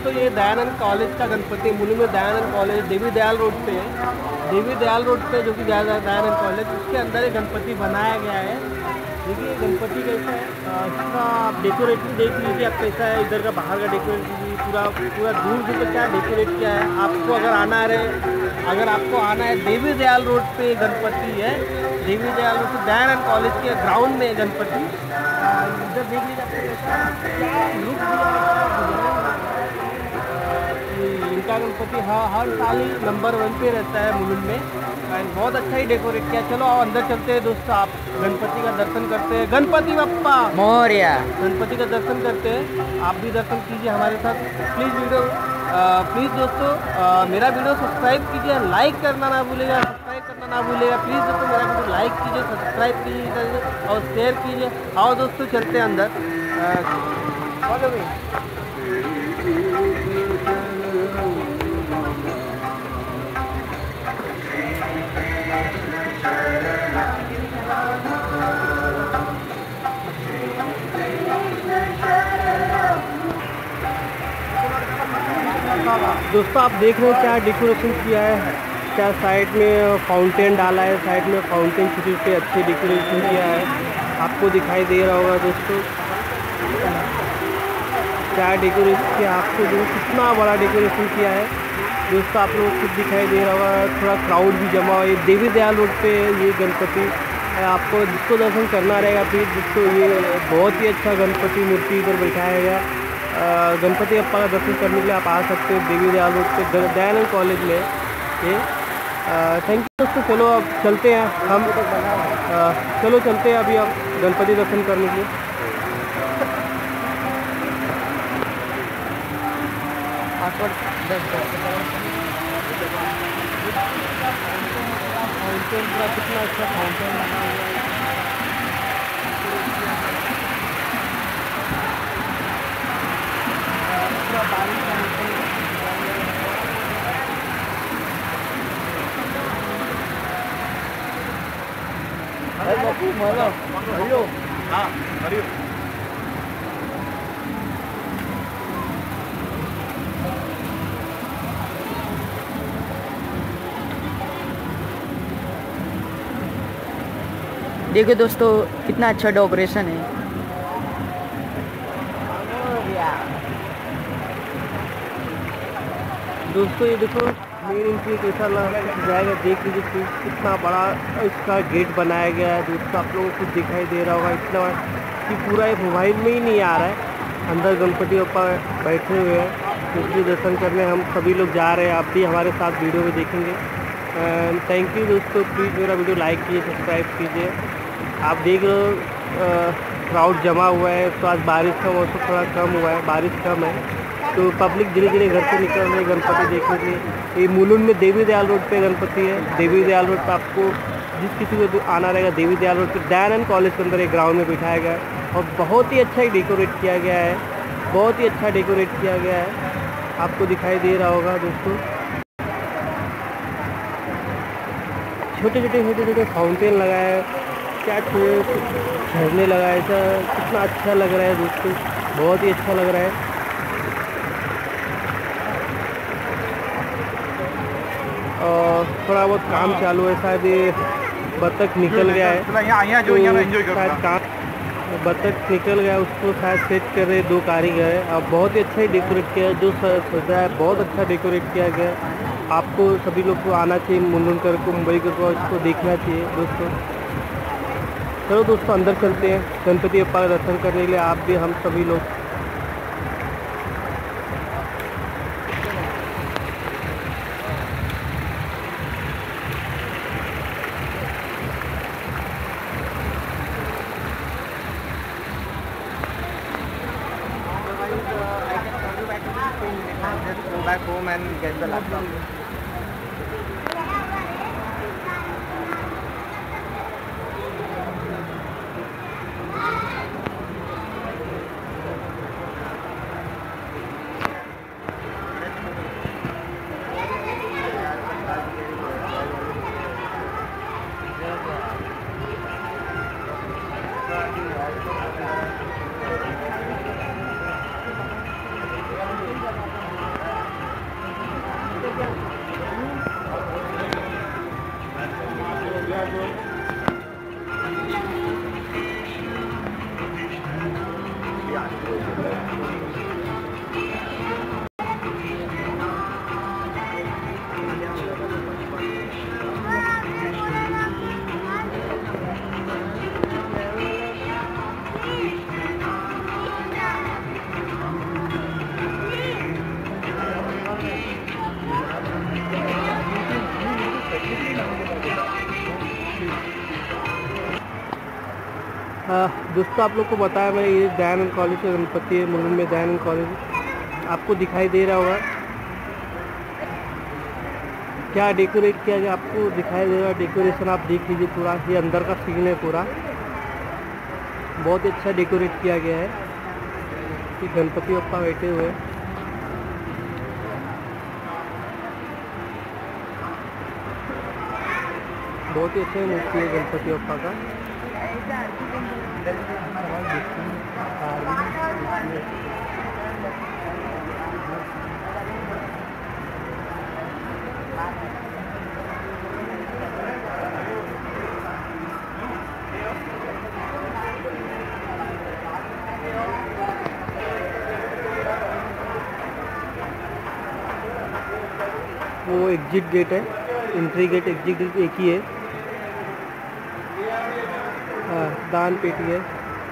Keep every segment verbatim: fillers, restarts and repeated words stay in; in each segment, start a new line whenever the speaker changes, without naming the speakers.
दोस्तों ये दयानंद कॉलेज का गणपति, मुलुंड में दयानंद कॉलेज देवी दयाल रोड पे है, देवी दयाल रोड पे जो कि दयानंद कॉलेज, उसके अंदर एक गणपति बनाया गया है। देखिए गणपति कैसा है, इसका आप डेकोरेशन देख लीजिए, आप कैसा है, इधर का बाहर का डेकोरेशन पूरा पूरा दूर से तो क्या डेकोरेट किया है। आपको अगर आना है अगर आपको आना है देवी दयाल रोड पे गणपति है, देवी दयाल रोड पे दयानंद कॉलेज के ग्राउंड में गणपति, इधर देख लीजिए क्या लुक इनका गणपति हर हर साल ही नंबर वन पे रहता है मुलुंड में, एंड बहुत अच्छा ही डेकोरेट किया। चलो आओ अंदर चलते हैं दोस्तों, आप गणपति का दर्शन करते हैं। गणपति बप्पा
मोरया,
गणपति का दर्शन करते हैं, आप भी दर्शन कीजिए हमारे साथ। प्लीज़ वीडियो प्लीज़ दोस्तों आ, मेरा वीडियो सब्सक्राइब कीजिए, लाइक करना ना भूलिएगा, सब्सक्राइब करना ना भूलिएगा। प्लीज़ दोस्तों मेरा वीडियो लाइक कीजिए, सब्सक्राइब कीजिए और शेयर कीजिए। आओ दोस्तों चलते हैं अंदर। दोस्तों आप देख रहे हैं क्या डेकोरेशन किया है, क्या साइड में फाउंटेन डाला है, साइड में फाउंटेन छोटे छोटे अच्छे डेकोरेशन किया है, आपको दिखाई दे रहा होगा दोस्तों क्या डेकोरेशन किया, आपको जो कितना बड़ा डेकोरेशन किया है दोस्तों, आप लोगों को खुद दिखाई दे रहा होगा। थोड़ा क्राउड भी जमा हुआ है, देवी दयाल रोड पे ये गणपति आपको जिसको दर्शन करना रहेगा प्लीज़ दोस्तों, ये बहुत ही अच्छा गणपति मूर्ति इधर बैठाया गया। गणपति अप्पा का दर्शन करने के लिए आप आ सकते हो देवी दयाल रोड पे दयानंद कॉलेज में ये। थैंक यू दोस्तों, चलो अब चलते हैं हम, आ, चलो चलते हैं अभी अब गणपति दर्शन करने के लिए। फाउंटेन पूरा कितना अच्छा फाउंटेन लगा हुआ है, पूरा बारिश का मौसम। हाँ
देखो दोस्तों कितना अच्छा डेकोरेशन है।
दोस्तों ये देखो मेन एंट्री कैसा जाएगा, देख लीजिए कितना बड़ा इसका गेट बनाया गया है दोस्तों, आप लोगों को दिखाई दे रहा होगा इतना कि पूरा एक मोबाइल में ही नहीं आ रहा है। अंदर गणपति बप्पा बैठे हुए हैं, इसलिए दर्शन करने हम सभी लोग जा रहे हैं, आप भी हमारे साथ वीडियो में देखेंगे। थैंक यू दोस्तों, प्लीज़ मेरा वीडियो लाइक कीजिए, सब्सक्राइब कीजिए। आप देख रहे हो क्राउड जमा हुआ है, तो आज बारिश का मौसम थोड़ा कम हुआ है, बारिश कम है तो पब्लिक धीरे धीरे घर से निकल रही है गणपति देखने के लिए। ये मुलुंड में देवी दयाल रोड पे गणपति है, देवी दयाल रोड पे आपको जिस किसी को आना रहेगा देवी दयाल रोड पे दयानंद कॉलेज के अंदर एक ग्राउंड में बिठाया गया है और बहुत ही अच्छा ही डेकोरेट किया गया है, बहुत ही अच्छा डेकोरेट किया गया है, आपको दिखाई दे रहा होगा दोस्तों। छोटे छोटे छोटे छोटे फाउंटेन लगाया है, क्या झरने लगाए, ऐसा कितना अच्छा लग रहा है दोस्तों, बहुत ही अच्छा लग रहा है। और थोड़ा बहुत काम चालू है, शायद ये बतख निकल गया है, तो शायद काम बतख निकल गया उसको शायद सेट कर रहे दो कारीगर है। अब बहुत ही अच्छा ही डेकोरेट किया है, जो सोचा है बहुत अच्छा डेकोरेट किया गया है। आपको सभी लोग को आना चाहिए, मुलुंड कर को मुंबई कर को इसको देखना चाहिए दोस्तों। चलो दोस्तों अंदर चलते हैं गणपति बप्पा का दर्शन करने के लिए, आप भी हम सभी लोग।
Go back home and get the laptop.
दोस्तों आप लोग को बताया मैं, ये दयानंद कॉलेज का गणपति है, मुलुंड में दयानंद कॉलेज आपको दिखाई दे रहा होगा। क्या डेकोरेट किया गया आपको दिखाई दे रहा है। डेकोरेशन आप देख लीजिए, पूरा ये अंदर का सीन है, पूरा बहुत अच्छा डेकोरेट किया गया है कि गणपति बप्पा बैठे हुए हैं। बहुत ही अच्छा मूर्ति है गणपति बप्पा का। वो एग्जिट गेट है, एंट्री गेट एग्जिट गेट एक ही है। हाँ, दान पेटी है।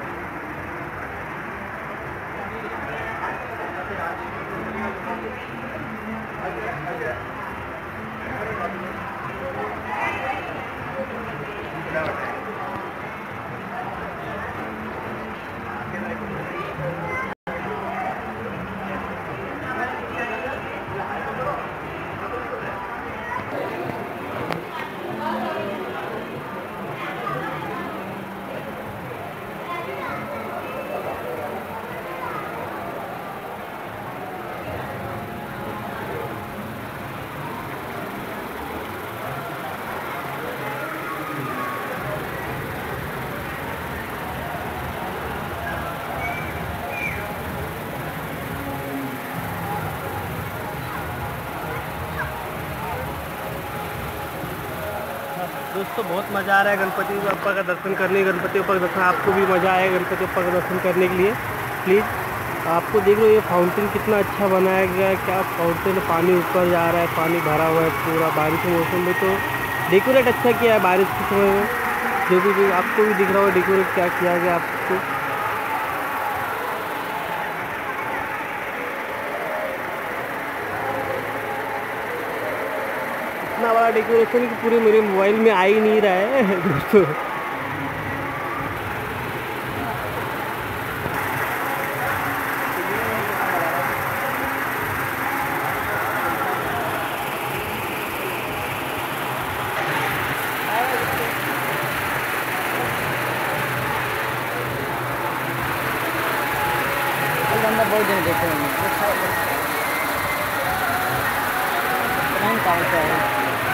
दोस्तों बहुत मज़ा आ रहा है गणपति बप्पा का दर्शन करने। गणपति बप्पा का दर्शन आपको भी मज़ा आएगा गणपति बप्पा का दर्शन करने के लिए। प्लीज़ आपको देख लो ये फाउंटेन कितना अच्छा बनाया गया है। क्या फाउंटेन, पानी ऊपर जा रहा है, पानी भरा हुआ है पूरा। बारिश के मौसम में तो डेकोरेट अच्छा किया है। बारिश के समय में जो भी आपको भी दिख रहा होगा डेकोरेट क्या किया गया आपको। इतना बड़ा डेकोरेशन कि पूरे मेरे मोबाइल में आ ही नहीं रहा है दोस्तों।
बहुत दिन देखे होंगे कौन सा है।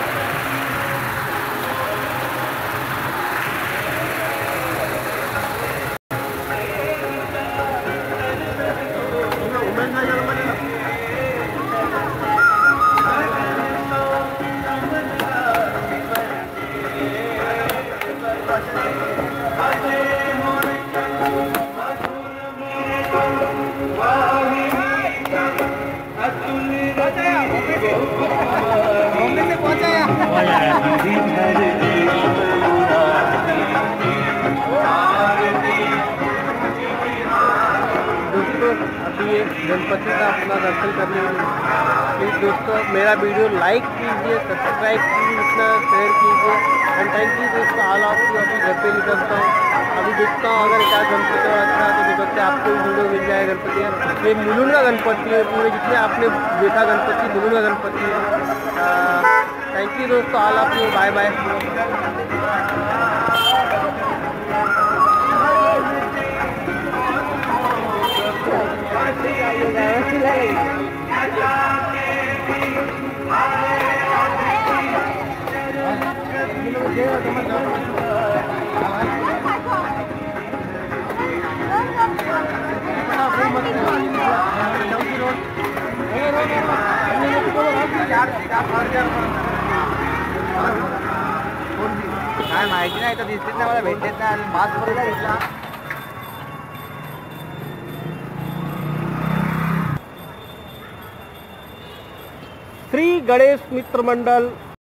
गणपति का अपना दर्शन करने के लिए प्लीज़ दोस्तों मेरा वीडियो लाइक कीजिए, सब्सक्राइब कीजिए, इतना शेयर कीजिए। एंड थैंक यू दोस्तों। All of you. अभी घर पे निकलता हूँ, अभी देखता हूँ अगर क्या गणपति और अच्छा तो हो सकता है आपको भी वीडियो मिल जाए। गणपति है ये मुलुंड का गणपति है, पूरे जितने आपने देखा गणपति मुलुंड का गणपति है। थैंक यू दोस्तों। All of you. Bye bye. Road काय माहिती नाही तर दिसतेच नाही मला भेटत नाही आणि मास्क बरोबर घेतला.
श्री गणेश मित्र मंडल